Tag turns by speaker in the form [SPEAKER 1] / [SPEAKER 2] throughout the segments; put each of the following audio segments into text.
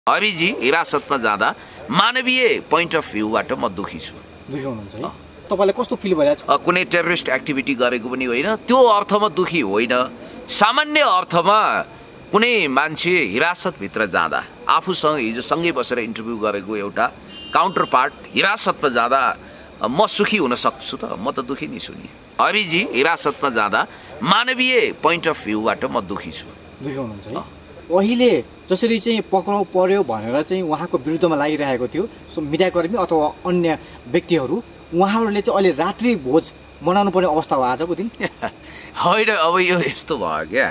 [SPEAKER 1] हरिजी हिरासतमा जाँदा मानवीय पोइन्ट अफ भ्यूबाट म दुखी छु।
[SPEAKER 2] दुखी हुनुहुन्छ है? तपाईलाई कस्तो फिल भइरहेछ?
[SPEAKER 1] कुनै टेररिस्ट एक्टिभिटी गरेको पनि होइन, त्यो अर्थमा दुखी होइन। सामान्य अर्थमा कुनै मान्छे हिरासतभित्र जाँदा आफूसँग हिजो सँगै बसेर इन्टरभ्यू गरेको एउटा काउन्टर पार्ट हिरासतमा जाँदा म सुखी हुन सक्छु त? म त दुखी नै छु नि। हरिजी हिरासतमा जाँदा मानवीय पोइन्ट अफ भ्यूबाट म दुखी छु।
[SPEAKER 2] दुखी हुनुहुन्छ है? अहिले जसरी चाहिँ पक्राउ पर्यो भनेर चाहिँ उहाँको विरुद्धमा लागिरहेको थियो मिडियाकर्मी अथवा अन्य व्यक्तिहरू, उहाँहरूले चाहिँ अहिले रात्रि भोज मनाउनु पर्ने अवस्था हो आजको दिन?
[SPEAKER 1] होइन, अब यो यस्तो भयो क्या,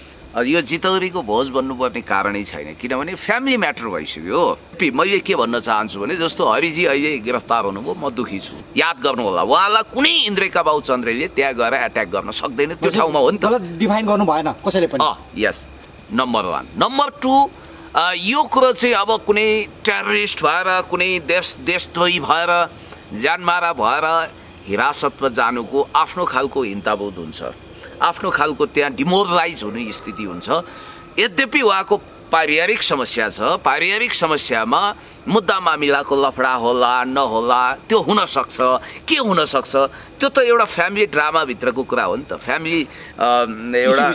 [SPEAKER 1] यो जितौरीको भोज भन्नुपर्ने कारणै छैन, किनभने फ्यामिली म्याटर भइसक्यो। मैले के भन्न चाहन्छु भने जस्तो हरिजी अहिले गिरफ्तार हुनुभयो, म दुखी छु। याद गर्नु होला, उहाँलाई कुनै इन्द्रेका बाबु चन्द्रले त्यहाँ गएर एट्याक गर्न सक्दैन, त्यो ठाउँमा हो नि त।
[SPEAKER 2] डिफाइन गर्नु भएन कसैले पनि।
[SPEAKER 1] यस, नम्बर 1। नम्बर 2, यो कुरो चाहिँ अब कुनै टेररिस्ट भएर कुनै देशद्रोही भएर जानमारा भएर हिरासतमा जानुको आफ्नो खालको हिन्ताबोध हुन्छ, आफ्नो खालको त्यहाँ डिमोरलाइज हुने स्थिति हुन्छ। यद्यपि उहाँको पारिवारिक समस्या छ, पारिवारिक समस्यामा मुद्दा मामिलाको लफडा होला नहोला त्यो हुन सक्छ, के हुन सक्छ, त्यो त एउटा फ्यामिली ड्रामाभित्रको कुरा हो नि त। फ्यामिली एउटा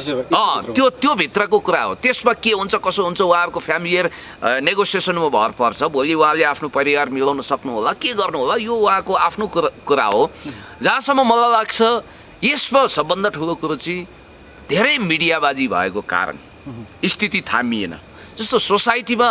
[SPEAKER 1] त्यो भित्रको कुरा हो। त्यसमा के हुन्छ कसो हुन्छ उहाँहरूको फ्यामिलियर नेगोसिएसनमा भर पर्छ। भोलि उहाँले आफ्नो परिवार मिलाउन सक्नु होला, के गर्नु होला, यो उहाँको आफ्नो कुरा हो। जहाँसम्म मलाई लाग्छ यसमा सबभन्दा ठुलो कुरो चाहिँ धेरै मिडियाबाजी भएको कारण स्थिति थामिएन। जस्तो सोसाइटीमा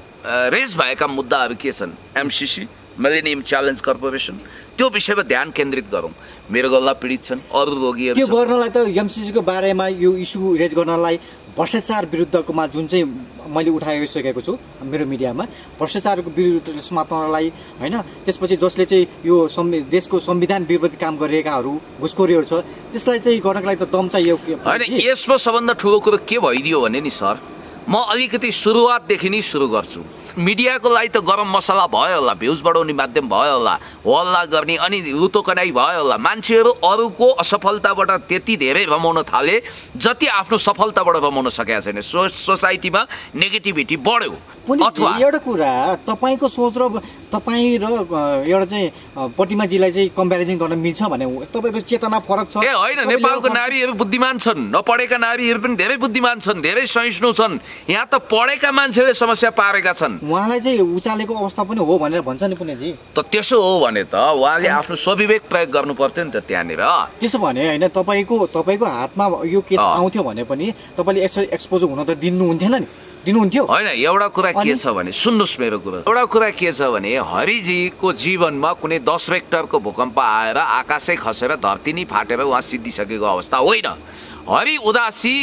[SPEAKER 1] रेज भएका मुद्दाहरू के छन्, एमसीसी, मिलेनियम च्यालेन्ज कर्पोरेसन, त्यो विषयमा ध्यान केन्द्रित गरौँ। मृगल्ला पीडित छन्, अरू रोगीहरू
[SPEAKER 2] त्यो गर्नलाई त एमसीसीको बारेमा यो इस्यु रेज गर्नलाई भ्रष्टाचार विरुद्धकोमा जुन चाहिँ मैले उठाइसकेको छु मेरो मिडियामा, भ्रष्टाचारको विरुद्ध समात्नलाई होइन, त्यसपछि जसले चाहिँ यो देशको संविधान विरोधी काम गरिरहेकाहरू घुसखोरीहरू छ त्यसलाई चाहिँ गर्नको लागि त दम चाहियो
[SPEAKER 1] होइन। यसमा सबभन्दा ठुलो कुरो के भइदियो भने नि सर, म अलिकति सुरुवातदेखि नै सुरु गर्छु। मिडियाको लागि त गरम मसला भयो होला, भ्युज बढाउने माध्यम भयो होला, हल्ला गर्ने अनि लुतोकनाई भयो होला। मान्छेहरू अरूको असफलताबाट त्यति धेरै रमाउन थाले जति आफ्नो सफलताबाट रमाउन सकेका छैन। सोसाइटीमा नेगेटिभिटी बढ्यो।
[SPEAKER 2] अथवा एउटा कुरा तपाईँको सोच र तपाईँ र एउटा चाहिँ प्रतिमाजीलाई चाहिँ कम्पेरिजन गर्न मिल्छ भने तपाईँको चेतना फरक छ।
[SPEAKER 1] ए होइन, नेपालको नारीहरू बुद्धिमान छन्, नपढेका नारीहरू पनि धेरै बुद्धिमान छन्, धेरै सहिष्णु छन्। यहाँ त पढेका मान्छेले समस्या पारेका छन्।
[SPEAKER 2] उहाँलाई चाहिँ उचालेको अवस्था पनि हो भनेर भन्छ नि पुण्यजी।
[SPEAKER 1] त त्यसो हो भने त उहाँले आफ्नो स्वविवेक प्रयोग गर्नु पर्थ्यो नि त त्यहाँनिर।
[SPEAKER 2] त्यसो भने होइन, तपाईँको हातमा यो केस आउँथ्यो भने पनि तपाईँले एक्सपोज हुन त दिनुहुन्थेन नि, दिनुहुन्थ्यो? होइन,
[SPEAKER 1] एउटा कुरा के छ भने सुन्नुहोस् मेरो कुरा, एउटा कुरा के छ भने हरिजीको जीवनमा कुनै 10 रेक्टरको भूकम्प आएर आकाशै खसेर धरती नै फाटेर उहाँ सिद्धिसकेको अवस्था होइन। हरि उदासी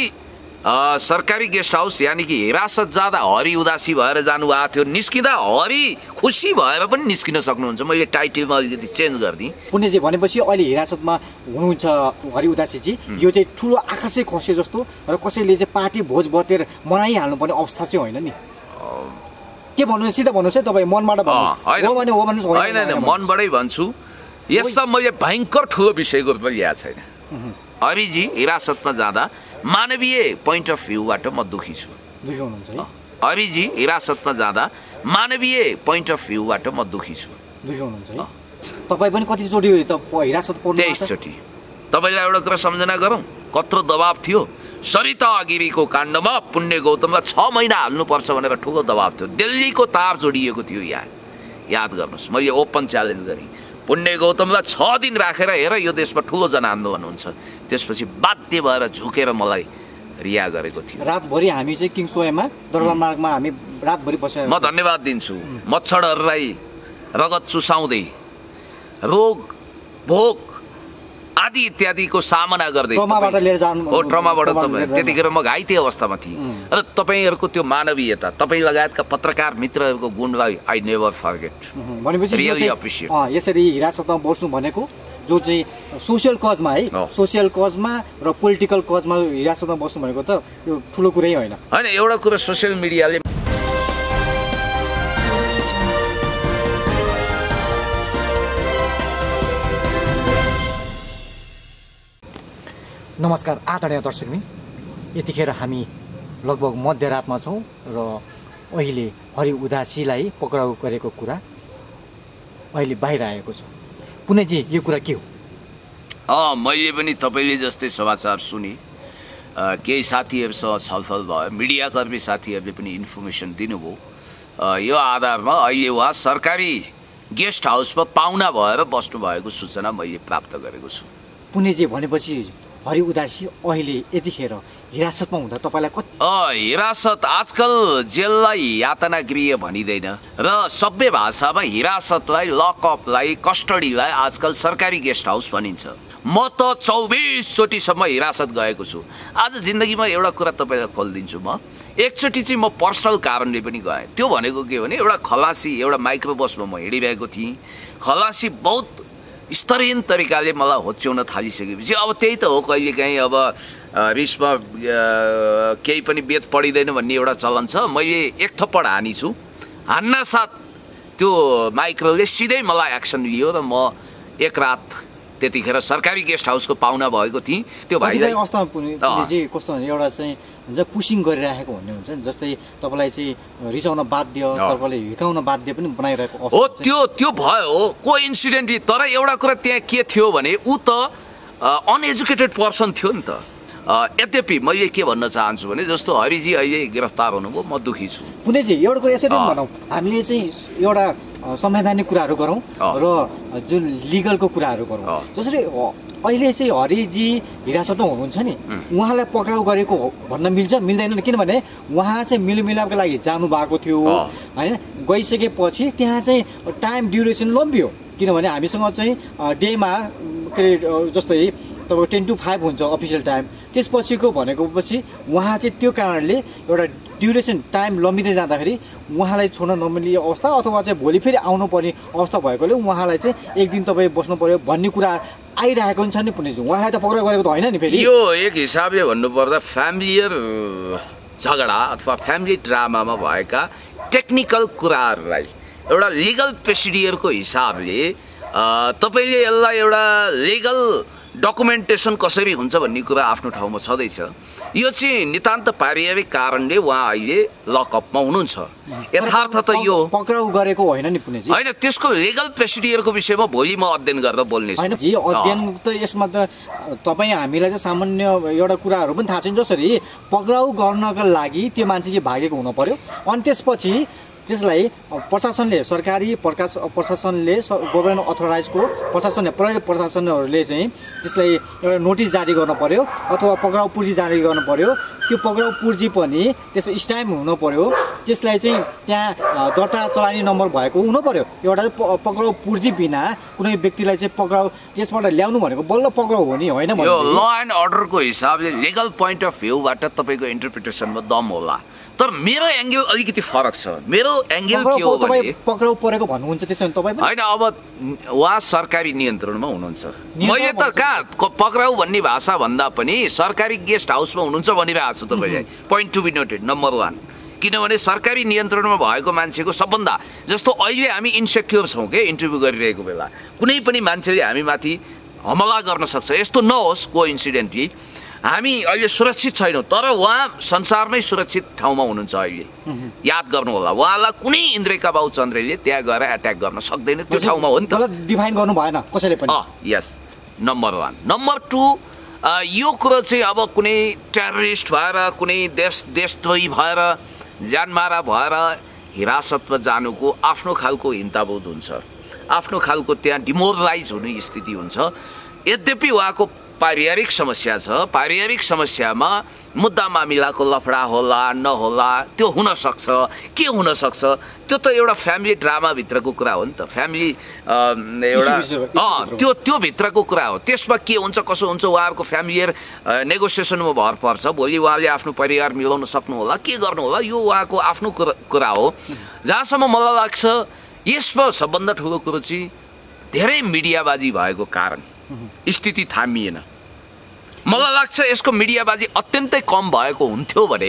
[SPEAKER 1] सरकारी गेस्ट हाउस यानी कि हिरासत जाँदा हरि उदासी भएर जानुभएको थियो, निस्किँदा हरि खुसी भएर पनि निस्किन सक्नुहुन्छ। मैले टाइटलमा अलिकति चेन्ज गरिदिएँ।
[SPEAKER 2] पुण्यजी भनेपछि अहिले हिरासतमा हुनुहुन्छ हरि उदासीजी, यो चाहिँ ठुलो आकाशै खसे जस्तो र कसैले चाहिँ पार्टी भोज बतेर मनाइहाल्नुपर्ने अवस्था चाहिँ होइन नि? के भन्नुहोस्, सिधा भन्नुहोस् है, तपाईँ मनबाट भन्नुहोस्।
[SPEAKER 1] होइन, मनबाटै भन्छु। यसमा मैले भयङ्कर ठुलो विषयको रूपमा ल्याएको छैन। हरिजी हिरासतमा जाँदा मानवीय पोइन्ट अफ भ्यूबाट म दुखी छु।
[SPEAKER 2] दुखी हुनुहुन्छ है?
[SPEAKER 1] हरिजी हिरासतमा जाँदा मानवीय पोइन्ट अफ भ्यूबाट म दुखी छु।
[SPEAKER 2] दुखी हुनुहुन्छ है? तपाईँ पनि कतिचोटि हिरासत पर्नु?
[SPEAKER 1] 23 चोटि। तपाईँलाई एउटा कुरा सम्झना गरौँ, कत्रो दबाब थियो। सरिता गिरीको काण्डमा पुण्य गौतमलाई 6 महिना हाल्नुपर्छ भनेर ठुलो दबाब थियो। दिल्लीको तार जोडिएको थियो। यहाँ याद गर्नुहोस्, मैले ओपन च्यालेन्ज गरेँ, पुण्य गौतमलाई 6 दिन राखेर हेर यो देशमा ठुलो जनआन्दोलन हुन्छ। त्यसपछि बाध्य भएर झुकेर मलाई रिहा गरेको थियो।
[SPEAKER 2] रातभरि हामी चाहिँ किङसोयमा दरबार मार्गमा हामी रातभरि बसेर
[SPEAKER 1] म धन्यवाद दिन्छु। मच्छरहरूलाई रगत चुसाउँदै रोग भोक आदि इत्यादिको सामना गर्दै
[SPEAKER 2] ट्रमाबाट लिएर जानु
[SPEAKER 1] हो। ट्रमाबाट तपाईँ त्यतिखेर म घाइते अवस्थामा थिएँ र तपाईँहरूको त्यो मानवीयता, तपाईँ लगायतका पत्रकार मित्रहरूको गुणलाई आई नेभर फर्गेट।
[SPEAKER 2] भनेपछि
[SPEAKER 1] रियली एप्रिसिएट।
[SPEAKER 2] यसरी हिरासतमा बस्नु भनेको जो चाहिँ सोसियल कजमा है, सोसियल कजमा र पोलिटिकल कजमा हिरासतमा बस्नु भनेको त यो ठुलो कुरै होइन।
[SPEAKER 1] होइन, एउटा कुरा सोसियल मिडियाले
[SPEAKER 2] नमस्कार आदरणीय दर्शकमी, यतिखेर हामी लगभग मध्यरातमा छौँ र अहिले हरि उदासीलाई पक्राउ गरेको कुरा अहिले बाहिर आएको छ। पुण्यजी यो कुरा के हो?
[SPEAKER 1] मैले पनि तपाईँले जस्तै समाचार सुने, केही साथीहरूसँग छलफल भयो, मिडियाकर्मी साथीहरूले पनि इन्फर्मेसन दिनुभयो। यो आधारमा अहिले उहाँ सरकारी गेस्ट हाउसमा पाहुना भएर बस्नुभएको सूचना मैले प्राप्त गरेको छु।
[SPEAKER 2] पुण्यजी भनेपछि हरि उदासी अहिले यतिखेर हिरासतमा हुँदा तपाईँलाई कति?
[SPEAKER 1] हिरासत आजकल जेललाई यातना गृह भनिँदैन र सबै भाषामा हिरासतलाई, लकअपलाई, कस्टडीलाई आजकल सरकारी गेस्ट हाउस भनिन्छ। म त 24 चोटिसम्म हिरासत गएको छु। आज जिन्दगीमा एउटा कुरा तपाईँलाई खोलिदिन्छु, म एकचोटि चाहिँ म पर्सनल कारणले पनि गएँ। त्यो भनेको के भने एउटा खलासी, एउटा माइक्रो बसमा म हिँडिरहेको थिएँ। खलासी बहुत स्तरहीन तरिकाले मलाई होच्याउन थालिसकेपछि अब त्यही त हो, कहिलेकाहीँ अब रिसमा केही पनि बेत पढिँदैन भन्ने एउटा चलन छ। मैले एक थप्पड हानिछु, हान्न साथ त्यो माइक्रोले सिधै मलाई एक्सन लियो र म एक रात त्यतिखेर सरकारी गेस्ट हाउसको पाहुना भएको थिएँ। त्यो भाइलाई
[SPEAKER 2] अवस्थामा पुण्यजी कस्तो भने एउटा चाहिँ हुन्छ पुसिङ गरिराखेको भन्ने हुन्छ नि, जस्तै तपाईँलाई चाहिँ रिसाउन बाध्य, तपाईँले हिर्काउन बाध्य पनि बनाइरहेको
[SPEAKER 1] हो। त्यो भयो को इन्सिडेन्टली। तर एउटा कुरा त्यहाँ के थियो भने ऊ त अनएजुकेटेड पर्सन थियो नि त। यद्यपि मैले के भन्न चाहन्छु भने जस्तो हरिजी अहिले गिरफ्तार हुनुभयो, म दुखी छु।
[SPEAKER 2] पुण्यजी एउटा कुरा यसरी भनौँ, हामीले चाहिँ एउटा संवैधानिक कुराहरू गरौँ र जुन लिगलको कुराहरू गरौँ। जसरी अहिले चाहिँ हरिजी हिरासतमा हुनुहुन्छ नि, उहाँलाई पक्राउ गरेको भन्न मिल्छ मिल्दैन? किनभने उहाँ चाहिँ मिलमिलापको लागि जानु भएको थियो होइन, गइसकेपछि त्यहाँ चाहिँ टाइम ड्युरेसन लम्बियो। किनभने हामीसँग चाहिँ डेमा के अरे जस्तै तपाईँ 10 to 5 हुन्छ अफिसियल टाइम, त्यसपछिको भनेको पछि उहाँ चाहिँ त्यो कारणले एउटा ड्युरेसन टाइम लम्बिँदै जाँदाखेरि उहाँलाई छोड्न नमिल्ने अवस्था अथवा चाहिँ भोलि फेरि आउनुपर्ने अवस्था भएकोले उहाँलाई चाहिँ एक दिन तपाईँ बस्नु पर्यो भन्ने कुरा आइरहेको छ नि। पुण्यजी उहाँलाई त पक्राउ गरेको त होइन नि फेरि।
[SPEAKER 1] यो एक हिसाबले भन्नुपर्दा फ्यामिलियर झगडा अथवा फ्यामिली ड्रामामा भएका टेक्निकल कुराहरूलाई एउटा लिगल प्रोसिडियरको हिसाबले तपाईँले यसलाई एउटा लिगल डकुमेन्टेसन कसरी हुन्छ भन्ने कुरा आफ्नो ठाउँमा छँदैछ। यो चाहिँ नितान्त पारिवारिक कारणले उहाँ अहिले लकअपमा हुनुहुन्छ। यथार्थ त यो
[SPEAKER 2] पक्राउ गरेको होइन नि पुण्यजी,
[SPEAKER 1] होइन। त्यसको लिगल प्रोसिडियरको विषयमा भोलि म अध्ययन गरेर बोल्नेछु।
[SPEAKER 2] होइन जी, अध्ययन त यसमा त तपाईँ हामीलाई चाहिँ सामान्य एउटा कुराहरू पनि थाहा छैन। जसरी पक्राउ गर्नका लागि त्यो मान्छे चाहिँ भागेको हुनु पर्यो, अनि त्यसपछि त्यसलाई प्रशासनले, सरकारी प्रशासनले, गभर्नमेन्ट अथोराइजको प्रशासन, प्रहरी प्रशासनहरूले चाहिँ त्यसलाई एउटा नोटिस जारी गर्नु पर्यो अथवा पक्राउ पुर्जी जारी गर्नु पर्यो। त्यो पक्राउ पुर्जी पनि त्यसको स्ट्याम्प हुनु पर्यो, त्यसलाई चाहिँ त्यहाँ दर्ता चलानी नम्बर भएको हुनु पर्यो। एउटा पक्राउ पुर्जी बिना कुनै व्यक्तिलाई चाहिँ पक्राउ त्यसबाट ल्याउनु भनेको बल्ल पक्राउ हो नि, होइन?
[SPEAKER 1] यो ल एन्ड अर्डरको हिसाबले लिगल पोइन्ट अफ भ्यूबाट तपाईँको इन्टरप्रिटेसनमा दम होला, तर मेरो एङ्गल अलिकति फरक छ। मेरो एङ्गल के हो भने
[SPEAKER 2] पक्राउ परेको भन्नुहुन्छ त्यसो भने तपाईँ
[SPEAKER 1] होइन, अब उहाँ सरकारी नियन्त्रणमा हुनुहुन्छ। मैले त कहाँ पक्राउ भन्ने भाषा भन्दा पनि सरकारी गेस्ट हाउसमा हुनुहुन्छ भनिरहेको छु तपाईँले। Point to be noted number 1, किनभने सरकारी नियन्त्रणमा भएको मान्छेको सबभन्दा जस्तो अहिले हामी इन्सेक्योर छौँ के इन्टरभ्यू गरिरहेको बेला कुनै पनि मान्छेले हामीमाथि हमला गर्न सक्छ। यस्तो नहोस् को इन्सिडेन्टली हामी अहिले सुरक्षित छैनौँ, तर उहाँ संसारमै सुरक्षित ठाउँमा हुनुहुन्छ अहिले। याद गर्नु होला, उहाँलाई कुनै इन्द्रेका बाबु चन्द्रले त्यहाँ गएर एट्याक गर्न सक्दैन, त्यो ठाउँमा हो नि त।
[SPEAKER 2] डिफाइन गर्नु भएन कसैले पनि।
[SPEAKER 1] यस, नम्बर 1। नम्बर 2, यो कुरो चाहिँ अब कुनै टेररिस्ट भएर, कुनै देशद्रोही भएर, जानमारा भएर हिरासतमा जानुको आफ्नो खालको हिन्ताबोध हुन्छ, आफ्नो खालको त्यहाँ डिमोरलाइज हुने स्थिति हुन्छ। यद्यपि उहाँको पारिवारिक समस्या छ, पारिवारिक समस्यामा मुद्दा मामिलाको लफडा होला नहोला त्यो हुनसक्छ, के हुनसक्छ त्यो त एउटा फ्यामिली ड्रामाभित्रको कुरा हो नि त। फ्यामिली एउटा त्यो भित्रको कुरा हो। त्यसमा के हुन्छ कसो हुन्छ उहाँहरूको फ्यामिलियर नेगोसिएसनमा भर पर्छ। भोलि उहाँले आफ्नो परिवार मिलाउन सक्नु होला, के गर्नु होला, यो उहाँको आफ्नो कुरा हो। जहाँसम्म मलाई लाग्छ यसमा सबभन्दा ठुलो कुरो चाहिँ धेरै मिडियाबाजी भएको कारण स्थिति थामिएन। मलाई लाग्छ यसको मिडियाबाजी अत्यन्तै कम भएको हुन्थ्यो भने,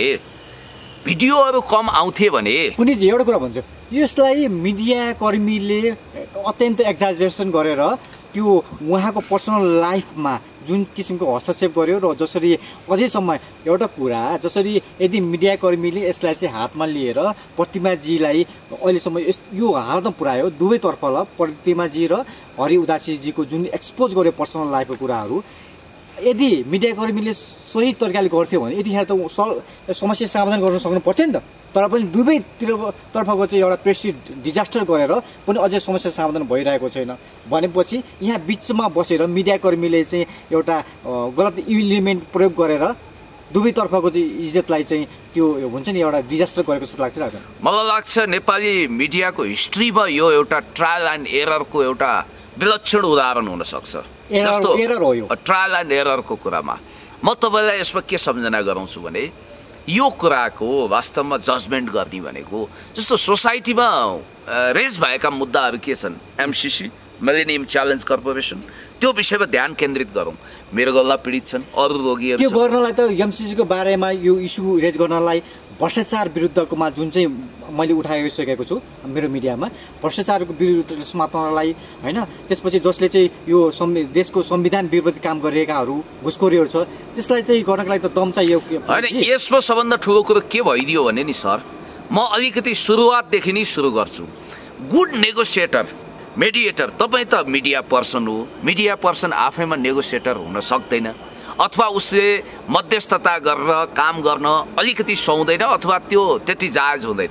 [SPEAKER 1] भिडियोहरू कम आउँथे भने।
[SPEAKER 2] पुण्यजी एउटा कुरा भन्छु, यसलाई मिडियाकर्मीले अत्यन्त एक्जाजरेसन गरेर त्यो उहाँको पर्सनल लाइफमा जुन किसिमको हस्तक्षेप गर्यो र जसरी अझैसम्म एउटा कुरा जसरी यदि मिडियाकर्मीले यसलाई चाहिँ हातमा लिएर प्रतिमाजीलाई अहिलेसम्म यो हालतमा पुर्यायो दुवैतर्फलाई प्रतिमाजी र हरि उदासीजीको जुन एक्सपोज गर्यो पर्सनल लाइफको कुराहरू यदि मिडियाकर्मीले सही तरिकाले गर्थ्यो भने यतिखेर त समस्या समाधान गर्न सक्नु पर्थ्यो नि त तर पनि दुवैतर्फको चाहिँ एउटा प्रेस्टिज डिजास्टर गरेर पनि अझै समस्या समाधान भइरहेको छैन भनेपछि यहाँ बिचमा बसेर मिडियाकर्मीले चाहिँ एउटा गलत इलिमेन्ट प्रयोग गरेर दुवैतर्फको चाहिँ इज्जतलाई चाहिँ त्यो हुन्छ नि एउटा डिजास्टर गरेको जस्तो लाग्छ
[SPEAKER 1] मलाई लाग्छ नेपाली मिडियाको हिस्ट्रीमा यो एउटा ट्रायल एन्ड एररको एउटा विलक्षण उदाहरण हुन सक्छ जस्तो ट्रायल एन्ड एररको कुरामा म तपाईलाई यसमा के सम्झना गराउँछु भने यो कुराको वास्तवमा जजमेन्ट गर्ने भनेको जस्तो सोसाइटीमा रेज भएका मुद्दाहरू के छन् एमसीसी मिलेनियम च्यालेन्ज कर्पोरेसन त्यो विषयमा ध्यान केन्द्रित गरौँ मृगौला पीडित छन् अरू रोगीहरू
[SPEAKER 2] त्यो गर्नलाई त एमसीसीको बारेमा यो इस्यु रेज गर्नलाई भ्रष्टाचार विरुद्धकोमा जुन चाहिँ मैले उठाइसकेको छु मेरो मिडियामा भ्रष्टाचारको विरुद्ध समात्नलाई होइन त्यसपछि जसले चाहिँ यो देशको संविधान विरोधी काम गरिरहेकाहरू घुसखोरीहरू छ त्यसलाई चाहिँ गर्नको लागि त दम चाहियो
[SPEAKER 1] होइन यसमा सबभन्दा ठुलो कुरो के भइदियो भने नि सर म अलिकति सुरुवातदेखि नै सुरु गर्छु गुड नेगोसिएटर मेडिएटर तपाईँ त मिडिया पर्सन हो मिडिया पर्सन आफैमा नेगोसिएटर हुन सक्दैन अथवा उसले मध्यस्थता गरेर काम गर्न अलिकति सुहाउँदैन अथवा त्यो त्यति जायज हुँदैन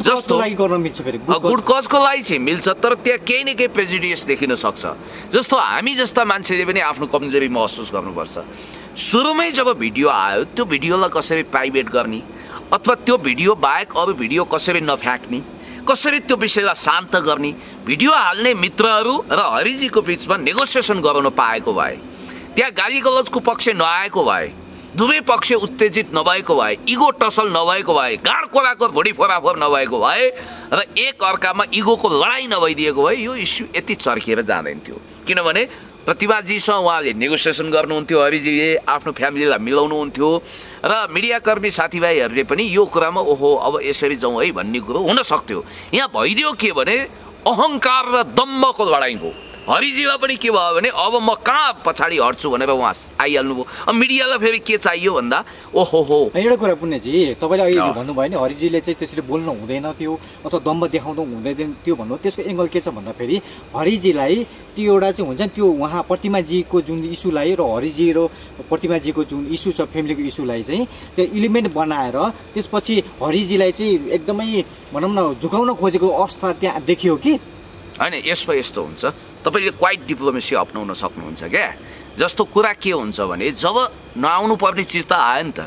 [SPEAKER 1] गुड कजको लागि चाहिँ मिल्छ तर त्यहाँ केही न केही प्रेजुडियस देखिन सक्छ जस्तो हामी जस्ता मान्छेले पनि आफ्नो कमजोरी महसुस गर्नुपर्छ सुरुमै जब भिडियो आयो त्यो भिडियोलाई कसरी प्राइभेट गर्ने अथवा त्यो भिडियो बाहेक अरू भिडियो कसरी नफ्याँक्ने कसरी त्यो विषयलाई शान्त गर्ने भिडियो हाल्ने मित्रहरू र हरिजीको बिचमा नेगोसिएसन गराउन पाएको भए त्यहाँ गाली गलौजको पक्ष नआएको भए दुवै पक्ष उत्तेजित नभएको भए इगो टसल नभएको भए गाड कोराको भुँडी फोराफोर नभएको भए र एक अर्कामा इगोको लडाइँ नभइदिएको भए यो इस्यु यति चर्किएर जाँदैन थियो किनभने प्रतिभाजीसँग उहाँले नेगोसिएसन गर्नुहुन्थ्यो हरिजीले आफ्नो फ्यामिलीलाई मिलाउनुहुन्थ्यो र मिडियाकर्मी साथीभाइहरूले पनि यो कुरामा ओहो अब यसरी जाउँ है भन्ने कुरो हुन सक्थ्यो यहाँ भइदियो के भने अहङ्कार र दम्भको लडाइँ हो हरिजीलाई पनि के भयो भने अब म कहाँ पछाडि हट्छु भनेर उहाँ आइहाल्नुभयो अब मिडियालाई फेरि के चाहियो भन्दा ओहो हो
[SPEAKER 2] एउटा कुरा पुण्यजी तपाईँले अहिले भन्नुभयो नि हरिजीले चाहिँ त्यसरी बोल्नु हुँदैन थियो अथवा दम्ब देखाउनु हुँदैन त्यो भन्नु त्यसको एङ्गल के छ भन्दाखेरि हरिजीलाई त्यो एउटा चाहिँ हुन्छ नि त्यो उहाँ प्रतिमाजीको जुन इस्युलाई र हरिजी र प्रतिमाजीको जुन इस्यु छ फ्यामिलीको इस्युलाई चाहिँ त्यो इलिमेन्ट बनाएर त्यसपछि हरिजीलाई चाहिँ एकदमै भनौँ न झुकाउन खोजेको अवस्था त्यहाँ देखियो कि
[SPEAKER 1] होइन यसमा यस्तो हुन्छ तपाईँले क्वाइट डिप्लोमेसी अप्नाउन सक्नुहुन्छ क्या जस्तो कुरा के हुन्छ भने जब नआउनु पर्ने चिज त आयो नि त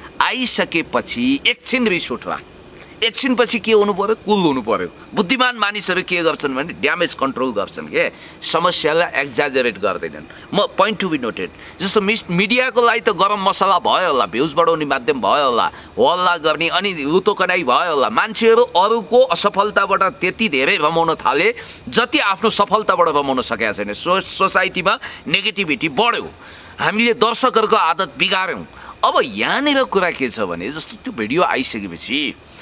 [SPEAKER 1] आइसकेपछि एकछिन रिस उठ्ला एकछिनपछि के हुनु पर्यो कुल हुनु पर्यो बुद्धिमान मानिसहरू के गर्छन् भने ड्यामेज कन्ट्रोल गर्छन् के समस्यालाई एक्जाजरेट गर्दैनन् म पोइन्ट टु बी नोटेड जस्तो मिडियाको लागि त गरम मसला भयो होला भ्युज बढाउने माध्यम भयो होला हल्ला गर्ने अनि लुतोकनाई भयो होला मान्छेहरू अरूको असफलताबाट त्यति धेरै रमाउन थाले जति आफ्नो सफलताबाट रमाउन सकेका छैन सोसाइटीमा नेगेटिभिटी बढ्यो हामीले दर्शकहरूको आदत बिगार्यौँ अब यहाँनिर कुरा के छ भने जस्तो त्यो भिडियो आइसकेपछि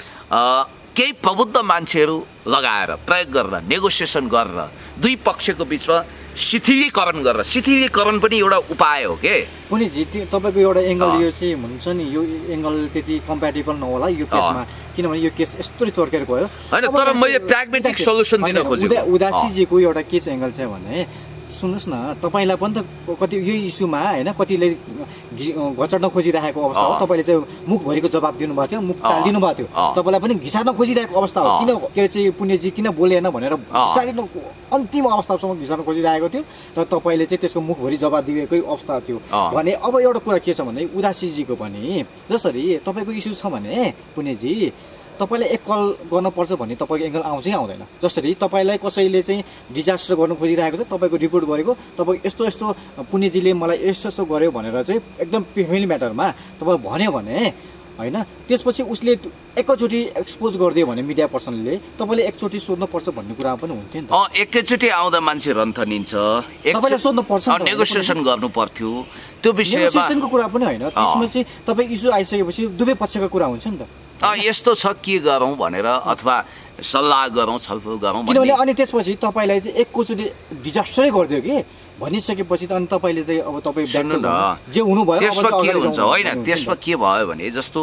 [SPEAKER 1] केही प्रबुद्ध मान्छेहरू लगाएर प्रयोग गरेर नेगोसिएसन गरेर दुई पक्षको बिचमा शिथिलीकरण पनि एउटा उपाय हो के
[SPEAKER 2] पुनीजी तपाईँको एउटा एङ्गल यो चाहिँ हुन्छ नि यो एङ्गल त्यति कम्प्याटेबल नहोला यो केसमा किनभने यो केस यस्तो चर्केर गयो
[SPEAKER 1] होइन तर मैले प्राग्मेटिक सल्युसन दिन खोजेको
[SPEAKER 2] उदासीजीको एउटा के चाहिँ एङ्गल छ भने सुन्नुहोस् न तपाईँलाई पनि त कति यो इस्युमा होइन कतिले घचड्न खोजिरहेको अवस्था हो तपाईँले चाहिँ मुखभरिको जवाब दिनुभएको थियो मुख टालिदिनु भएको थियो तपाईँलाई पनि घिसार्न खोजिरहेको अवस्था हो किन के चाहिँ पुण्यजी किन बोलेन भनेर घिसारिनु अन्तिम अवस्थासम्म घिसार्न खोजिरहेको थियो र तपाईँले चाहिँ त्यसको मुखभरि जवाब दिएकै अवस्था थियो भने अब एउटा कुरा के छ भने उदासीजीको पनि जसरी तपाईँको इस्यु छ भने पुण्यजी तपाईँलाई एक कल गर्नुपर्छ भन्ने तपाईँको एङ्गल आउँछ कि आउँदैन जसरी तपाईँलाई कसैले चाहिँ डिजास्टर गर्नु खोजिरहेको छ तपाईँको रिपोर्ट गरेको तपाईँको यस्तो यस्तो पुण्यजीले मलाई यस्तो यस्तो गर्यो भनेर चाहिँ एकदम फ्यामिली म्याटरमा तपाईँ भन्यो भने होइन त्यसपछि उसले एकैचोटि एक्सपोज गरिदियो भने मिडिया पर्सनले तपाईँले एकचोटि सोध्नुपर्छ भन्ने कुरा पनि हुन्थ्यो नि त
[SPEAKER 1] एकैचोटि आउँदा मान्छे रन्थनिन्छ
[SPEAKER 2] तपाईँले सोध्नुपर्छ
[SPEAKER 1] नेगोसिएसन गर्नु पर्थ्यो त्यो विषयमा
[SPEAKER 2] नेगोसिएसनको कुरा पनि होइन त्यसमा चाहिँ तपाईँ इस्यु आइसकेपछि दुवै पक्षको कुरा हुन्छ नि त
[SPEAKER 1] यस्तो छ के गरौँ भनेर अथवा सल्लाह गरौँ छलफल गरौँ
[SPEAKER 2] किनभने अनि त्यसपछि तपाईँलाई चाहिँ एकैचोटि डिजास्टरै गरिदियो कि भनिसकेपछि त अनि तपाईले चाहिँ अब तपाई
[SPEAKER 1] सुन्नु न,
[SPEAKER 2] जे हुनु भयो
[SPEAKER 1] त्यसमा के हुन्छ होइन, त्यसमा के भयो भने जस्तो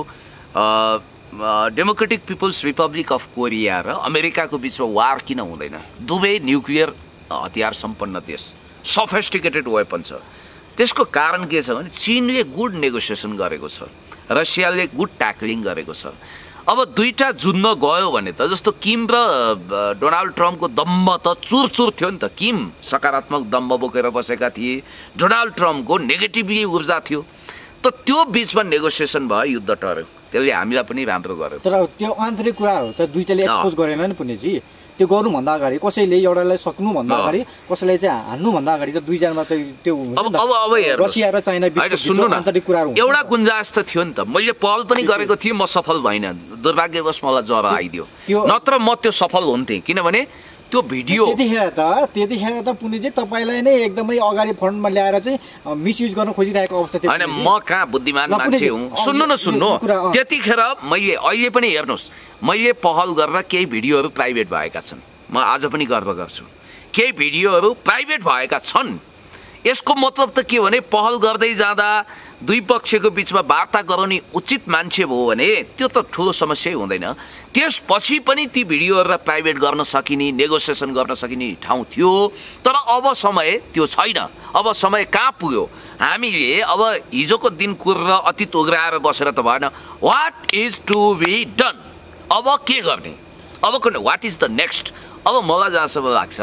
[SPEAKER 1] democratic people's republic of Korea र अमेरिकाको बिचमा वार किन हुँदैन? दुवै न्युक्लियर हतियार सम्पन्न देश, सफिस्टिकेटेड वेपन छ। त्यसको कारण के छ भने चीनले गुड नेगोसिएसन गरेको छ, रसियाले गुड ट्याकलिङ गरेको छ। अब दुईटा जुन्न गयो भने त जस्तो किम र डोनाल्ड ट्रम्पको दम्ब त चुर थियो नि त। किम सकारात्मक दम्ब बोकेर बसेका थिए, डोनाल्ड ट्रम्पको नेगेटिभली ऊर्जा थियो। त त्यो बिचमा नेगोसिएसन भयो, युद्ध टर्यो, त्यसले हामीलाई पनि राम्रो गर्यो। तर
[SPEAKER 2] त्यो आन्तरिक कुराहरू त दुईटाले एक्सपोज गरेन नि पुण्यजी। त्यो गर्नुभन्दा अगाडि कसैले एउटालाई सक्नुभन्दा अगाडि कसैलाई चाहिँ हान्नुभन्दा अगाडि त दुईजनामा त त्यो
[SPEAKER 1] अब
[SPEAKER 2] रसिया र चाइना
[SPEAKER 1] सुन्नु न,
[SPEAKER 2] आन्तरिक कुराहरू
[SPEAKER 1] एउटा गुन्जाइस त थियो नि त। मैले पहल पनि गरेको थिएँ, म सफल भइनँ, दुर्भाग्यवश मलाई ज्वरो आइदियो, नत्र म त्यो सफल हुन्थेँ। किनभने त्यो भिडियो
[SPEAKER 2] त्यतिखेर त पुण्यजी तपाईलाई नै एकदमै अगाडि फ्रन्टमा ल्याएर चाहिँ मिसयुज गर्न खोजिरहेको अवस्था थियो।
[SPEAKER 1] होइन, म कहाँ बुद्धिमान मान्छे हुँ? सुन्नु, त्यतिखेर मैले, अहिले पनि हेर्नुहोस्, मैले पहल गरेर केही भिडियोहरू प्राइभेट भएका छन्। म आज पनि गर्व गर्छु, केही भिडियोहरू प्राइभेट भएका छन्। यसको मतलब त के भने पहल गर्दै जाँदा दुई पक्षको बिचमा वार्ता गराउने उचित मान्छे भयो भने त्यो त ठुलो समस्या हुँदैन। त्यसपछि पनि ती भिडियोहरूलाई प्राइभेट गर्न सकिने, नेगोसिएसन गर्न सकिने ठाउँ थियो। तर अब समय त्यो छैन। अब समय कहाँ पुग्यो? हामीले अब हिजोको दिन कुरेर अतीत उग्राएर बसेर त भएन। What is to be done? अब के गर्ने? अब वाट इज द नेक्स्ट? अब मलाई जहाँसम्म लाग्छ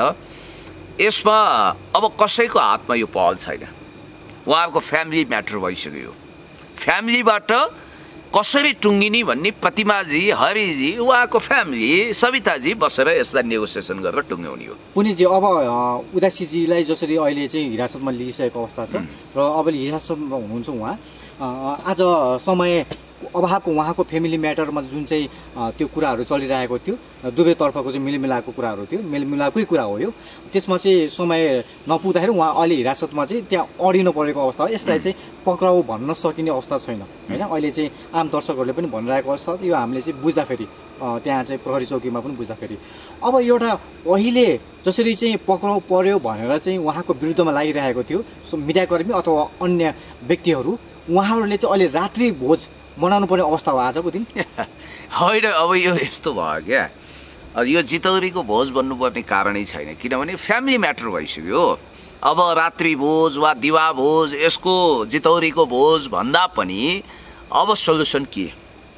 [SPEAKER 1] यसमा अब कसैको हातमा यो पहल छैन। उहाँहरूको फ्यामिली म्याटर भइसक्यो। फ्यामिलीबाट कसरी टुङ्गिने भन्ने प्रतिमाजी, हरिजी, उहाँको फ्यामिली, सविताजी बसेर यसलाई नेगोसिएसन गरेर टुङ्ग्याउने हो।
[SPEAKER 2] पुनीजी, अब उदासीजीलाई जसरी अहिले चाहिँ हिरासतमा लिइसकेको अवस्था छ र अब हिरासतमा हुनुहुन्छ उहाँ, आज समय अभावको उहाँको फ्यामिली म्याटरमा जुन चाहिँ त्यो कुराहरू चलिरहेको थियो, दुवैतर्फको चाहिँ मिलमिलाएको कुराहरू थियो, मिलमिलाएकै कुरा हो यो। त्यसमा चाहिँ समय नपुग्दाखेरि उहाँ अहिले हिरासतमा चाहिँ त्यहाँ अडिनु परेको अवस्था हो। यसलाई चाहिँ पक्राउ भन्न सकिने अवस्था छैन होइन। अहिले चाहिँ आम दर्शकहरूले पनि भनिरहेको अवस्था यो हामीले चाहिँ बुझ्दाखेरि त्यहाँ चाहिँ प्रहरी चौकीमा पनि बुझ्दाखेरि अब एउटा अहिले जसरी चाहिँ पक्राउ पर्यो भनेर चाहिँ उहाँको विरुद्धमा लागिरहेको थियो मिडियाकर्मी अथवा अन्य व्यक्तिहरू, उहाँहरूले चाहिँ अहिले रात्रि भोज मनाउनु पर्ने अवस्था हो आजको दिन।
[SPEAKER 1] होइन, अब यो यस्तो भयो क्या, यो जितौरीको भोज भन्नुपर्ने कारणै छैन। किनभने फ्यामिली म्याटर भइसक्यो। अब रात्रि भोज वा दिवा भोज, यसको जितौरीको भोज भन्दा पनि अब सोल्युसन के?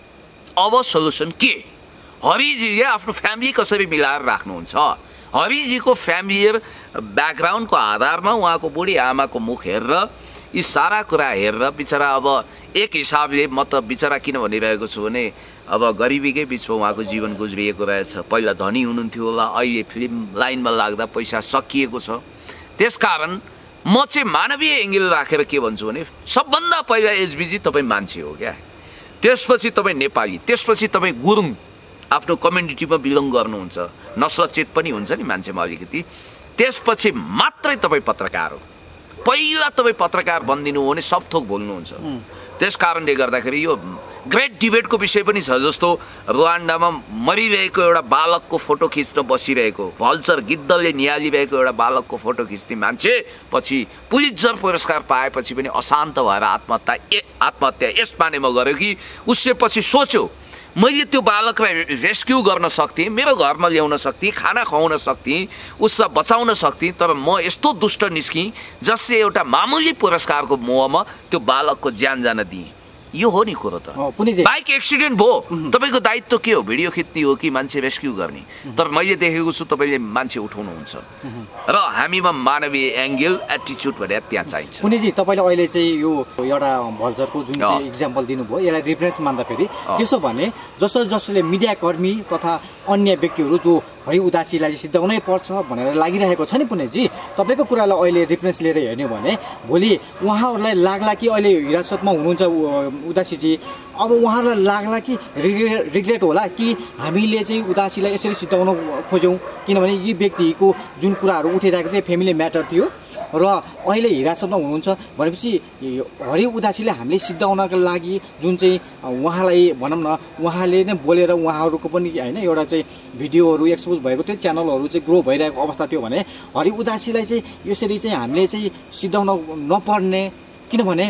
[SPEAKER 1] अब सोल्युसन के? हरिजीले आफ्नो फ्यामिली कसरी मिलाएर राख्नुहुन्छ? हरिजीको फ्यामिली ब्याकग्राउन्डको आधारमा उहाँको बुढी आमाको मुख हेरेर, यी सारा कुरा हेरेर बिचरा अब एक हिसाबले म त बिचरा किन भनिरहेको छु भने अब गरिबीकै बिचमा उहाँको जीवन गुज्रिएको रहेछ। पहिला धनी हुनुहुन्थ्यो होला, अहिले फिल्म लाइनमा लाग्दा पैसा सकिएको छ। त्यसकारण म चाहिँ मानवीय एङ्गल राखेर के भन्छु भने सबभन्दा पहिला एचबीजी तपाईँ मान्छे हो क्या, त्यसपछि तपाईँ नेपाली, त्यसपछि तपाईँ गुरुङ, आफ्नो कम्युनिटीमा बिलोङ गर्नुहुन्छ, नस्लचेत पनि हुन्छ नि मान्छेमा अलिकति, त्यसपछि मात्रै तपाईँ पत्रकार हो। पहिला तपाईँ पत्रकार बनिदिनु हो भने सब थोक बोल्नुहुन्छ। त्यस कारणले गर्दाखेरि यो ग्रेट डिबेटको विषय पनि छ। जस्तो रुवान्डामा मरिरहेको एउटा बालकको फोटो खिच्न बसिरहेको, भल्चर गिद्धले निहालिरहेको एउटा बालकको फोटो खिच्ने मान्छे पछि पुलित्जर पुरस्कार पाएपछि पनि अशान्त भएर आत्महत्या यस मानेमा गर्यो कि उसले पछि सोच्यो मैले त्यो बालकलाई रेस्क्यु गर्न सक्थेँ, मेरो घरमा ल्याउन सक्थेँ, खाना खुवाउन सक्थेँ, उसलाई बचाउन सक्थेँ, तर म यस्तो दुष्ट निस्केँ जसले एउटा मामुली पुरस्कारको मोहमा त्यो बालकको ज्यान जान दिएँ। यो हो नि कुरो त। बाइक एक्सिडेन्ट भयो, तपाईँको दायित्व के हो? भिडियो खिच्ने हो कि मान्छे रेस्क्यु गर्ने? तर मैले देखेको छु तपाईँले मान्छे उठाउनुहुन्छ र हामीमा मानवीय एङ्गल, एटिच्युड भनेर त्यहाँ चाहिन्छ।
[SPEAKER 2] पुनीजी, तपाईँले अहिले चाहिँ यो एउटा भल्चरको जुन चाहिँ इक्जाम्पल दिनुभयो, यसलाई रिफरेन्स मान्दाखेरि त्यसो भने जसले मिडियाकर्मी तथा अन्य व्यक्तिहरू जो हरि उदासीलाई सिद्धाउनै पर्छ भनेर लागिरहेको छ नि पुण्यजी, तपाईँको कुरालाई अहिले रिफरेन्स लिएर हेर्ने भने भोलि उहाँहरूलाई लाग्ला कि अहिले हिरासतमा हुनुहुन्छ उदासीजी, अब उहाँहरूलाई लाग्ला कि रिग्रेट होला कि हामीले चाहिँ उदासीलाई यसरी सिद्धाउन खोज्यौँ, किनभने यी व्यक्तिको जुन कुराहरू उठिरहेको थियो फ्यामिली म्याटर थियो र अहिले हिरासतमा हुनुहुन्छ भनेपछि हरि उदासीले हामीले सिद्धाउनका लागि जुन चाहिँ उहाँलाई भनौँ न उहाँले नै बोलेर उहाँहरूको पनि होइन एउटा चाहिँ भिडियोहरू एक्सपोज भएको थियो च्यानलहरू चाहिँ ग्रो भइरहेको अवस्था थियो भने हरि उदासीलाई चाहिँ यसरी चाहिँ हामीले चाहिँ सिद्धाउन नपर्ने किनभने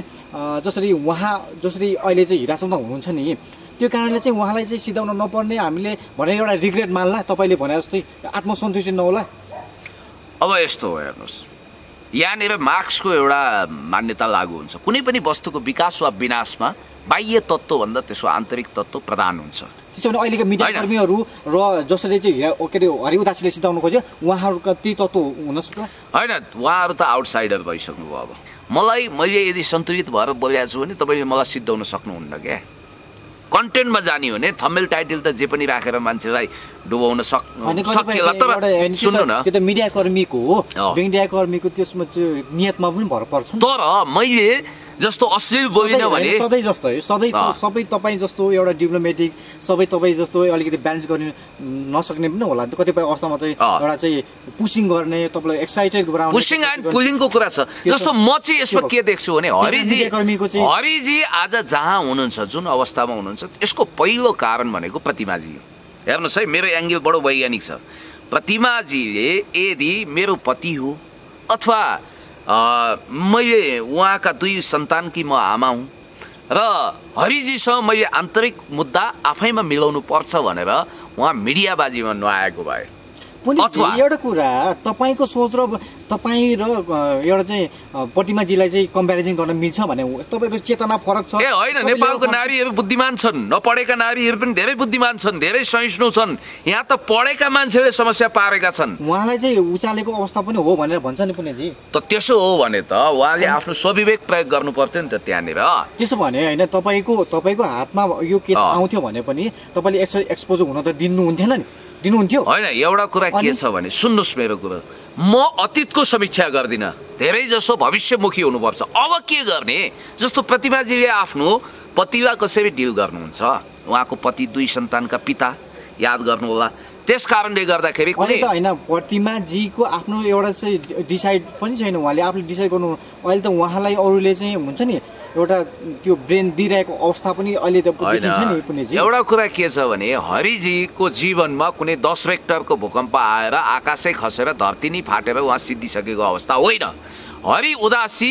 [SPEAKER 2] जसरी अहिले चाहिँ हिरासतमा हुनुहुन्छ नि त्यो कारणले चाहिँ उहाँलाई चाहिँ सिद्धाउन नपर्ने हामीले भने एउटा रिग्रेट मान्ला तपाईँले भने जस्तै आत्मसन्तुष्टि नहोला।
[SPEAKER 1] अब यस्तो हो हेर्नुहोस् यहाँनिर मार्क्सको एउटा मान्यता लागू हुन्छ कुनै पनि वस्तुको विकास वा विनाशमा बाह्य तत्त्वभन्दा त्यसको आन्तरिक तत्त्व प्रधान हुन्छ।
[SPEAKER 2] त्यसो भने अहिलेका मिडियाकर्मीहरू र जसरी चाहिँ के अरे हरि उदासीले सिद्धाउनु खोज्यो उहाँहरूका ती तत्त्व हुन सक्छ
[SPEAKER 1] होइन उहाँहरू त आउटसाइडर भइसक्नुभयो। अब मैले यदि सन्तुलित भएर बोलेको छु भने तपाईँले मलाई सिद्धाउन सक्नुहुन्न क्या। कन्टेन्टमा जाने हो भने थम्बनेल टाइटल त जे पनि राखेर मान्छेलाई डुबाउन सकिएला तर सुन्नु न
[SPEAKER 2] त्यो त मिडियाकर्मीको हो मिडियाकर्मीको त्यसमा चाहिँ नियतमा पनि भर पर्छ।
[SPEAKER 1] तर मैले जस्तो अश्लील बोलिन भने
[SPEAKER 2] सधैँ जस्तो सबै तपाईँ जस्तो एउटा डिप्लोमेटिक सबै तपाईँ जस्तो अलिकति ब्यालेन्स गर्ने नसक्ने पनि होला कतिपय अवस्थामा चाहिँ एउटा चाहिँ पुसिङ गर्ने तपाईँलाई एक्साइटेड गराउने
[SPEAKER 1] पुसिङ एन्ड पुलिङको कुरा छ। जस्तो म चाहिँ यसमा के देख्छु भने हरिजी आज जहाँ हुनुहुन्छ जुन अवस्थामा हुनुहुन्छ यसको पहिलो कारण भनेको प्रतिमाजी हो। हेर्नुहोस् है मेरो एङ्गल बडो वैज्ञानिक छ। प्रतिमाजीले यदि मेरो पति हो अथवा मैले उहाँका 2 सन्तानकी म आमा हुँ र हरिजीसँग मैले आन्तरिक मुद्दा आफैमा मिलाउनु पर्छ भनेर उहाँ मिडियाबाजीमा नआएको भए
[SPEAKER 2] अथवा एउटा कुरा तपाईँको सोच र तपाईँ र एउटा चाहिँ प्रतिमाजीलाई चाहिँ कम्पेरिजन गर्न मिल्छ भने तपाईँको चेतना फरक छ।
[SPEAKER 1] ए होइन नेपालको नारीहरू बुद्धिमान छन् नपढेका नारीहरू पनि धेरै बुद्धिमान छन् धेरै सहिष्णु छन्। यहाँ त पढेका मान्छेले समस्या पारेका छन्।
[SPEAKER 2] उहाँलाई चाहिँ उचालेको अवस्था पनि हो भनेर भन्छ नि पुण्यजी।
[SPEAKER 1] त त्यसो हो भने त उहाँले आफ्नो स्वविवेक प्रयोग गर्नु पर्थ्यो नि त त्यहाँनिर।
[SPEAKER 2] त्यसो भने होइन तपाईँको हातमा यो केस आउँथ्यो भने पनि तपाईँले एक्सपोज हुन त दिनुहुन्थ्यो
[SPEAKER 1] होइन। एउटा कुरा के छ भने सुन्नुहोस् मेरो कुरा म अतीतको समीक्षा गर्दिनँ धेरै जसो भविष्यमुखी हुनुपर्छ। अब के गर्ने जस्तो प्रतिमाजीले आफ्नो पतिलाई कसरी डिल गर्नुहुन्छ उहाँको पति 2 सन्तानका पिता याद गर्नु होला। त्यस कारणले गर्दाखेरि
[SPEAKER 2] कुनै होइन प्रतिमाजीको आफ्नो एउटा चाहिँ डिसाइड पनि छैन उहाँले आफूले डिसाइड गर्नु अहिले त उहाँलाई अरूले चाहिँ हुन्छ नि एउटा त्यो ब्रेन दिइरहेको अवस्था पनि अहिले त देखिन्छ नि पुण्यजी।
[SPEAKER 1] एउटा कुरा के छ भने हरिजीको जीवनमा कुनै 10 रेक्टरको भूकम्प आएर आकाशै खसेर धरती नै फाटेर उहाँ सिद्धिसकेको अवस्था होइन। हरि उदासी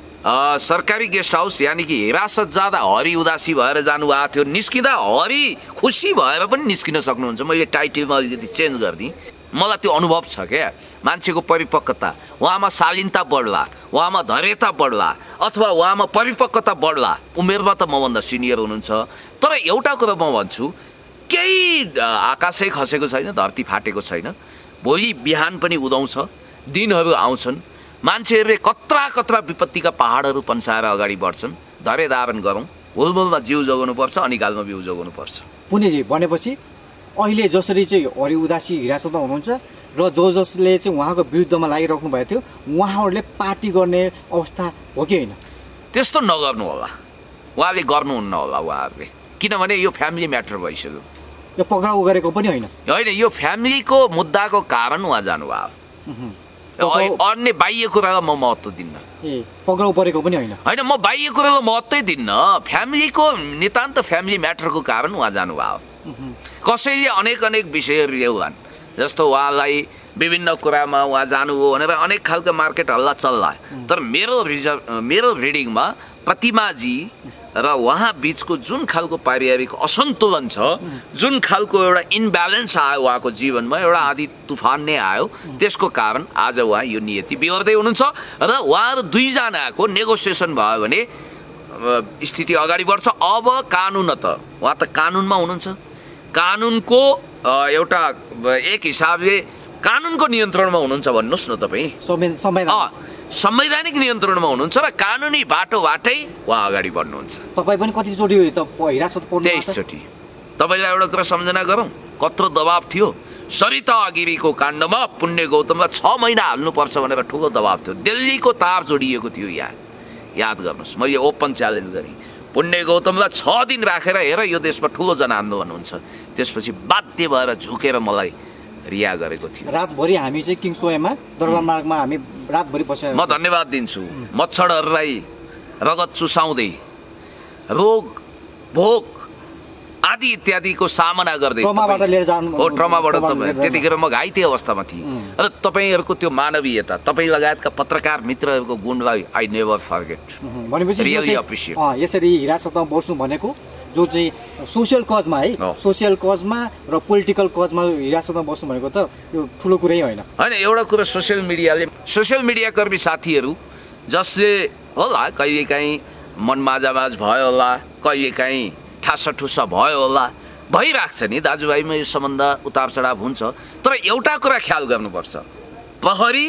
[SPEAKER 1] सरकारी गेस्ट हाउस यानि कि हिरासत जाँदा हरि उदासी भएर जानुभएको थियो निस्किँदा हरि खुसी भएर पनि निस्किन सक्नुहुन्छ। मैले टाइटलमा अलिकति चेन्ज गरिदिएँ मलाई त्यो अनुभव छ क्या। मान्छेको परिपक्वता उहाँमा शालीनता बढ्ला उहाँमा धैर्यता बढ्ला अथवा उहाँमा परिपक्वता बढ्ला। उमेरमा त मभन्दा सिनियर हुनुहुन्छ तर एउटा कुरा म भन्छु केही आकाशै खसेको छैन धरती फाटेको छैन। भोलि बिहान पनि उदाउँछ दिनहरू आउँछन् मान्छेहरूले कत्रा विपत्तिका पहाडहरू पन्साएर अगाडि बढ्छन्। धैर्य धारण गरौँ हुलमुलमा जिउ जोगाउनुपर्छ अनिकालमा बिउ जोगाउनुपर्छ।
[SPEAKER 2] पुण्यजी भनेपछि अहिले जसरी चाहिँ हरि उदासी हिरासतमा हुनुहुन्छ र जसले चाहिँ उहाँको विरुद्धमा लागिराख्नु भएको थियो उहाँहरूले पार्टी गर्ने अवस्था हो कि होइन?
[SPEAKER 1] त्यस्तो नगर्नु होला उहाँले गर्नुहुन्न होला उहाँहरूले किनभने यो फ्यामिली म्याटर भइसक्यो।
[SPEAKER 2] यो पक्राउ गरेको पनि होइन
[SPEAKER 1] यो फ्यामिलीको मुद्दाको कारण उहाँ जानुभयो। अन्य बाह्य कुरालाई म महत्त्व दिन्न।
[SPEAKER 2] पक्राउ परेको पनि होइन
[SPEAKER 1] म बाह्य कुरालाई महत्त्वै दिन्न। फ्यामिलीको नितान्त फ्यामिली म्याटरको कारण उहाँ जानुभयो। कसैले अनेक विषयहरू ल्याउलान् जस्तो उहाँलाई विभिन्न कुरामा उहाँ जानुभयो भनेर अनेक खालको मार्केट हल्ला चल्ला। तर मेरो रिडिङमा प्रतिमाजी र उहाँ बिचको जुन खालको पारिवारिक असन्तुलन छ जुन खालको एउटा इन्ब्यालेन्स आयो उहाँको जीवनमा एउटा आधी तुफान नै आयो त्यसको कारण आज उहाँ यो नियति बिहोर्दै हुनुहुन्छ र उहाँहरू 2 जनाको नेगोसिएसन भयो भने स्थिति अगाडि बढ्छ। अब कानुन त उहाँ त कानुनमा हुनुहुन्छ कानुनको एउटा एक हिसाबले कानुनको नियन्त्रणमा हुनुहुन्छ भन्नुहोस् न तपाईँ। संवैधानिक नियन्त्रणमा हुनुहुन्छ र कानुनी बाटोबाटै उहाँ अगाडि बढ्नुहुन्छ।
[SPEAKER 2] तपाईँ पनि कतिचोटि हिरासत पर्नु?
[SPEAKER 1] 23 चोटि। तपाईँलाई एउटा कुरा सम्झना गरौँ कत्रो दबाब थियो। सरिता अगिरीको काण्डमा पुण्य गौतमलाई 6 महिना हाल्नुपर्छ भनेर ठुलो दबाब थियो। दिल्लीको तार जोडिएको थियो यहाँ याद गर्नुहोस्। मैले ओपन च्यालेन्ज गरेँ पुण्य गौतमलाई 6 दिन राखेर हेर यो देशमा ठुलो जनआन्दोलन हुन्छ। त्यसपछि बाध्य भएर झुकेर मलाई रिहा गरेको थियो।
[SPEAKER 2] रातभरि हामी चाहिँ किङ्सोयमा दरबार मार्गमा हामी रातभरि बसेर
[SPEAKER 1] म धन्यवाद दिन्छु। मच्छरहरूलाई रगत चुसाउँदै रोग भोग आदि इत्यादिको सामना गर्दै
[SPEAKER 2] ट्रमाबाट लिएर जानु
[SPEAKER 1] हो। ट्रमाबाट तपाईँ त्यतिखेर म घाइते अवस्थामा थिएँ र तपाईँहरूको त्यो मानवीयता, तपाईँ लगायतका पत्रकार मित्रहरूको गुणलाई आई नेभर फर्गेट।
[SPEAKER 2] भनेपछि
[SPEAKER 1] रियली एप्रिसिएट।
[SPEAKER 2] यसरी हिरासतमा बस्नु भनेको जो चाहिँ सोसियल कजमा है, सोसियल कजमा र पोलिटिकल कजमा हिरासतमा बस्नु भनेको त यो ठुलो कुरै होइन।
[SPEAKER 1] होइन, एउटा कुरा सोसियल मिडियाकर्मी साथीहरू जसले होला कहिलेकाहीँ मनमाझामाझ भयो होला, कहिलेकाहीँ ठासा भयो होला, भइरहेको छ नि दाजुभाइमा यो सम्बन्ध उतार चढाव हुन्छ। तर एउटा कुरा ख्याल गर्नुपर्छ, प्रहरी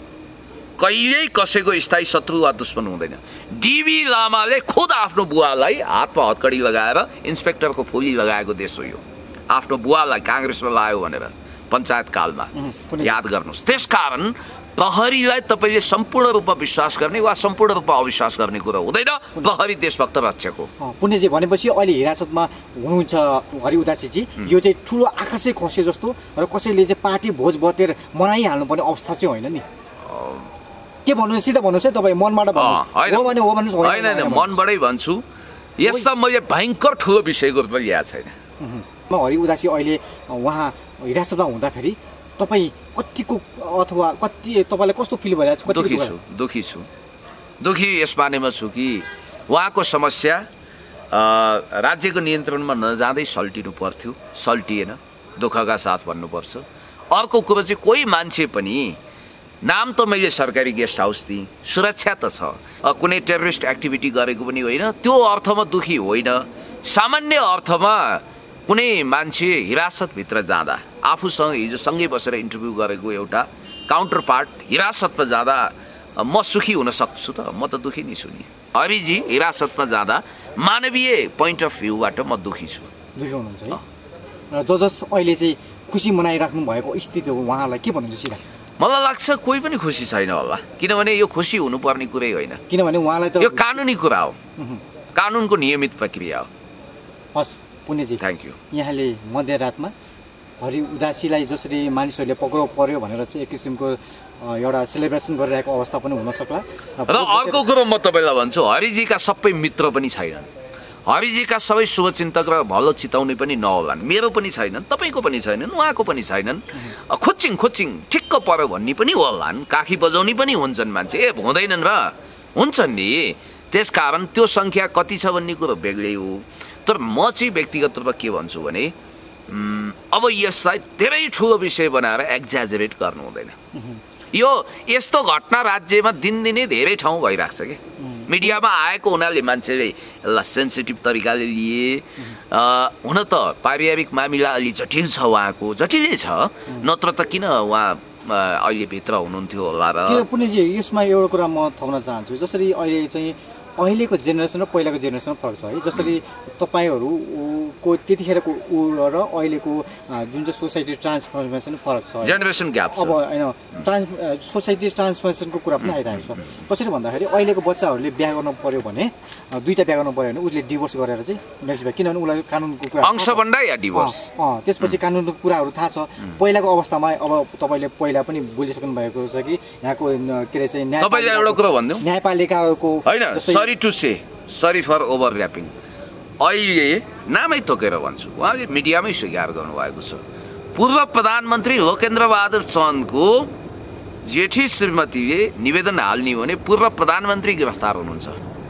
[SPEAKER 1] कहिल्यै कसैको स्थायी शत्रु वा दुश्मन हुँदैन। डिबी लामाले खुद आफ्नो बुवालाई हातमा हतकडी लगाएर इन्सपेक्टरको फुली लगाएको देश हो यो। आफ्नो बुवालाई काङ्ग्रेसमा लायो भनेर पञ्चायत कालमा याद गर्नुहोस्। त्यसकारण प्रहरीलाई तपाईँले सम्पूर्ण रूपमा विश्वास गर्ने वा सम्पूर्ण रूपमा अविश्वास गर्ने कुरा हुँदैन। प्रहरी देशभक्त रक्षक हो।
[SPEAKER 2] पुण्यजी, भनेपछि अहिले हिरासतमा हुनुहुन्छ हरि उदासीजी, यो चाहिँ ठुलो आकाशै खसे जस्तो र कसैले चाहिँ पार्टी भोज भतेर मनाइहाल्नुपर्ने अवस्था चाहिँ होइन नि? के भन्नु, सिधा भन्नुहोस् है, तपाईँ मनबाट भन्नुहोस्।
[SPEAKER 1] होइन, मनबाटै भन्छु। यसमा मैले भयङ्कर ठुलो विषयको रूपमा ल्याएको छैन।
[SPEAKER 2] हरि उदासी अहिले उहाँ हिरासतमा हुँदाखेरि तपाईँ कतिको अथवा कति तपाईँलाई कस्तो फिल भइरहेको छ?
[SPEAKER 1] दुखी छु। यस बारेमा छु कि उहाँको समस्या राज्यको नियन्त्रणमा नजाँदै सल्टिनु पर्थ्यो, सल्टिएन, दुःखका साथ भन्नुपर्छ। अर्को कुरो चाहिँ कोही मान्छे पनि, नाम त मैले सरकारी गेस्ट हाउस दिएँ, सुरक्षा त छ, कुनै टेररिस्ट एक्टिभिटी गरेको पनि होइन, त्यो अर्थमा दुखी होइन। सामान्य अर्थमा कुनै मान्छे हिरासतभित्र जाँदा, आफूसँग हिजो सँगै बसेर इन्टरभ्यू गरेको एउटा काउन्टर पार्ट हिरासतमा जाँदा म सुखी हुन सक्छु त? म त दुखी नै छु नि। हरिजी हिरासतमा जाँदा मानवीय पोइन्ट अफ भ्यूबाट म दुखी छु।
[SPEAKER 2] दुखी हुनुहुन्छ है? र जस अहिले चाहिँ खुसी मनाइराख्नु भएको स्थिति हो, उहाँलाई के भन्नुहुन्छ सिधा?
[SPEAKER 1] मलाई लाग्छ कोही पनि खुसी छैन होला, किनभने यो खुसी हुनुपर्ने कुरै होइन।
[SPEAKER 2] किनभने उहाँलाई त
[SPEAKER 1] यो कानुनी कुरा हो, कानुनको नियमित प्रक्रिया हो।
[SPEAKER 2] हस् पुण्यजी,
[SPEAKER 1] थ्याङ्क यू।
[SPEAKER 2] यहाँले मध्यरातमा हरि उदासीलाई जसरी मानिसहरूले पक्राउ पर्यो भनेर चाहिँ एक किसिमको एउटा सेलिब्रेसन गरिरहेको अवस्था पनि हुन सक्ला।
[SPEAKER 1] र अर्को कुरो म तपाईँलाई भन्छु, हरिजीका सबै मित्र पनि छैनन्, हरिजीका सबै शुभचिन्तक र भलो चिताउने पनि नहोलान्। मेरो पनि छैनन्, तपाईँको पनि छैनन्, उहाँको पनि छैनन्। खोचिङ ठिक्क पर्यो भन्ने पनि होलान्, काखी बजाउने पनि हुन्छन् मान्छे, हुँदैनन् र हुन्छन् नि। त्यसकारण त्यो सङ्ख्या कति छ भन्ने कुरो बेग्लै हो। तर म चाहिँ व्यक्तिगत रूपमा के भन्छु भने, अब यसलाई धेरै ठुलो विषय बनाएर एक्जाजरेट गर्नु हुँदैन। यो यस्तो घटना राज्यमा दिनदिनै धेरै ठाउँ भइरहेको छ कि मिडियामा आएको हुनाले मान्छेले यसलाई सेन्सिटिभ तरिकाले लिए। हुन त पारिवारिक मामिला अलि जटिल छ, उहाँको जटिलै छ, नत्र त किन उहाँ अहिले भित्र हुनुहुन्थ्यो होला। र
[SPEAKER 2] पुण्यजी, यसमा एउटा कुरा म थप्न चाहन्छु, जसरी अहिले चाहिँ अहिलेको जेनेरेसन र पहिलाको जेनेरेसनमा फरक छ है। जसरी तपाईँहरूको त्यतिखेरको ऊ र अहिलेको जुन चाहिँ सोसाइटी ट्रान्सफर्मेसन फरक छ,
[SPEAKER 1] जेनेरेसन ग्याप छ।
[SPEAKER 2] अब होइन, सोसाइटी ट्रान्सफर्मेसनको कुरा पनि आइरहेको छ। कसरी भन्दाखेरि अहिलेको बच्चाहरूले बिहा गर्नु पर्यो भने, दुईवटा बिहा गर्नु पर्यो भने उसले डिभोर्स गरेर चाहिँ नेक्स्ट बिहा, किनभने उसलाई कानुनको कुरा
[SPEAKER 1] अंशबन्धा या डिभोर्स,
[SPEAKER 2] त्यसपछि कानुनको कुराहरू थाहा छ। पहिलाको अवस्थामा अब तपाईँले पहिला पनि बुझिसक्नु भएको छ कि यहाँको के अरे चाहिँ
[SPEAKER 1] तपाईँले एउटा कुरा भनिदिउँ,
[SPEAKER 2] न्यायपालिकाको
[SPEAKER 1] होइन, sorry to say, sorry for overlapping, अहिले नामै तोकेर भन्छु, उहाँले मिडियामै स्वीकार गर्नुभएको छ। पूर्व प्रधानमन्त्री लोकेन्द्र बहादुर चन्दको जेठी श्रीमतीले निवेदन हाल्ने हो भने पूर्व प्रधानमन्त्री गिरफ्तार हुनुहुन्छ।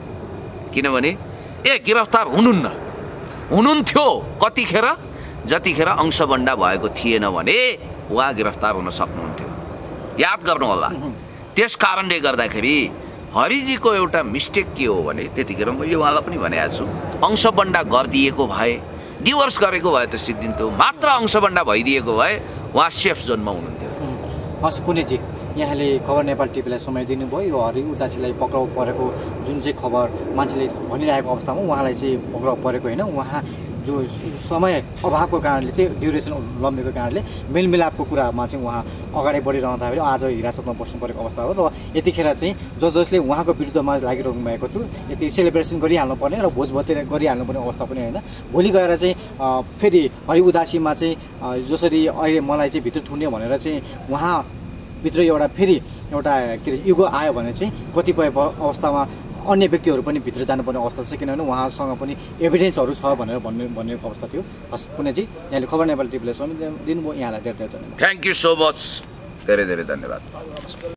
[SPEAKER 1] किनभने गिरफ्तार हुनुहुन्थ्यो कतिखेर, जतिखेर अंशबन्धा भएको थिएन भने उहाँ गिरफ्तार हुन सक्नुहुन्थ्यो, याद गर्नु होला। त्यस कारणले गर्दाखेरि हरिजीको एउटा मिस्टेक के हो भने, त्यतिखेर मैले उहाँलाई पनि भनेको छु, अंशबन्धा गरिदिएको भए, डिभोर्स गरेको भए त सिद्धिन्थ्यो, मात्र अंशबन्धा भइदिएको भए उहाँ सेफ जोनमा हुनुहुन्थ्यो।
[SPEAKER 2] हस् पुण्यजी, यहाँले खबर नेपाल टिभीलाई समय दिनुभयो। यो हरि उदासीलाई पक्राउ परेको जुन चाहिँ खबर मान्छेले भनिरहेको अवस्थामा उहाँलाई चाहिँ पक्राउ परेको होइन, उहाँ जो समय अभावको कारणले चाहिँ ड्युरेसन लम्बेको कारणले मेलमिलापको कुरामा चाहिँ उहाँ अगाडि बढिरहँदाखेरि आज हिरासतमा बस्नु परेको अवस्था हो। र यतिखेर चाहिँ जसले उहाँको विरुद्धमा लागिरहनु भएको थियो, यति सेलिब्रेसन गरिहाल्नु पर्ने र भोज भतेर गरिहाल्नु पर्ने अवस्था पनि होइन। भोलि गएर चाहिँ फेरि हरि उदासीमा चाहिँ जसरी अहिले मलाई चाहिँ भित्र थुन्यो भनेर चाहिँ उहाँभित्र एउटा फेरि एउटा के अरे युगो आयो भने चाहिँ कतिपय अवस्थामा अन्य व्यक्तिहरू पनि भित्र जानुपर्ने अवस्था छ किनभने उहाँसँग पनि एभिडेन्सहरू छ भनेर भन्ने अवस्था थियो। हस् पुण्याजी, यहाँले खबर नेपाल टिभीलाई समय दिनुभयो, यहाँलाई धेरै धेरै धन्यवाद।
[SPEAKER 1] थ्याङ्क यू सो मच, धेरै धेरै धन्यवाद।